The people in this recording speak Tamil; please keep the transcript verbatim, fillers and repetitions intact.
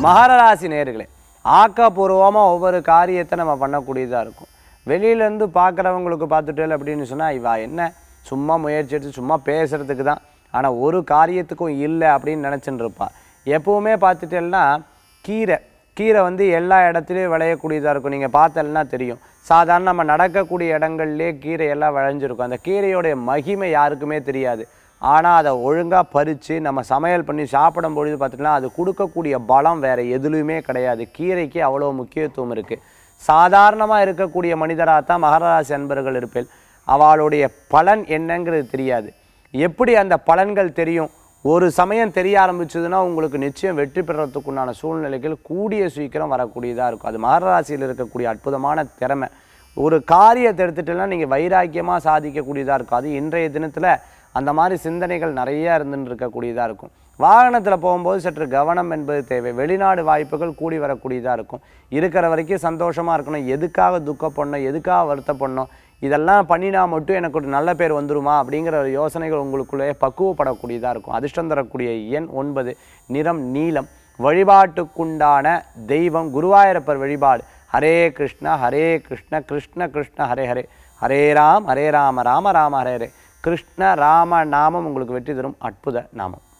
மகர ராசி நேயர்களே, ஆக்கப்பூர்வமாக ஒவ்வொரு காரியத்தை நம்ம பண்ணக்கூடியதாக இருக்கும். வெளியிலேருந்து பார்க்குறவங்களுக்கு பார்த்துட்டேல் அப்படின்னு சொன்னால் இவா என்ன சும்மா முயற்சி எடுத்து சும்மா பேசுகிறதுக்கு தான், ஆனால் ஒரு காரியத்துக்கும் இல்லை அப்படின்னு நினச்சின்னு இருப்பா. எப்போவுமே பார்த்துட்டேன்னா கீரை கீரை வந்து எல்லா இடத்துலையும் விளையக்கூடியதாக இருக்கும். நீங்கள் பார்த்தேன்னா தெரியும், சாதாரண நம்ம நடக்கக்கூடிய இடங்கள்லேயே கீரை எல்லாம் விளைஞ்சிருக்கும். அந்த கீரையோடைய மகிமை யாருக்குமே தெரியாது. ஆனால் அதை ஒழுங்காக பறித்து நம்ம சமையல் பண்ணி சாப்பிடும் பொழுது பார்த்துட்டோம்னா அது கொடுக்கக்கூடிய பலம் வேறு எதுலேயுமே கிடையாது. கீரைக்கு அவ்வளோ முக்கியத்துவம் இருக்குது. சாதாரணமாக இருக்கக்கூடிய மனிதராக தான் மகர ராசி அன்பர்கள் இருப்பேன். அவளுடைய பலன் என்னங்கிறது தெரியாது. எப்படி அந்த பலன்கள் தெரியும்? ஒரு சமயம் தெரிய ஆரம்பிச்சதுன்னா உங்களுக்கு நிச்சயம் வெற்றி பெறத்துக்குண்டான சூழ்நிலைகள் கூடிய சீக்கிரம் வரக்கூடியதாக இருக்கும். அது மகர ராசியில் இருக்கக்கூடிய அற்புதமான திறமை. ஒரு காரியத்தை எடுத்துட்டேன்னா நீங்கள் வைராக்கியமாக சாதிக்கக்கூடியதாக இருக்கும். அது இன்றைய தினத்தில் அந்த மாதிரி சிந்தனைகள் நிறைய இருந்துன்னு இருக்கக்கூடியதாக இருக்கும். வாகனத்தில் போகும்போது சற்று கவனம் என்பது தேவை. வெளிநாடு வாய்ப்புகள் கூடி வரக்கூடியதாக இருக்கும். இருக்கிற வரைக்கும் சந்தோஷமாக இருக்கணும். எதுக்காக துக்கப்படணும், எதுக்காக வருத்தப்படணும், இதெல்லாம் பண்ணினா மட்டும் எனக்கு ஒரு நல்ல பேர் வந்துருமா அப்படிங்கிற ஒரு யோசனைகள் உங்களுக்குள்ளே பக்குவப்படக்கூடியதாக இருக்கும். அதிர்ஷ்டம் தரக்கூடிய எண் ஒன்பது, நிறம் நீலம். வழிபாட்டுக்குண்டான தெய்வம் குருவாயூரப்பர் வழிபாடு. ஹரே கிருஷ்ண ஹரே கிருஷ்ண கிருஷ்ண கிருஷ்ண ஹரே ஹரே, ஹரே ராம் ஹரே ராம ராம ராம ஹரே ஹரே. கிருஷ்ண ராம நாமம் உங்களுக்கு வெற்றி தரும் அற்புத நாமம்.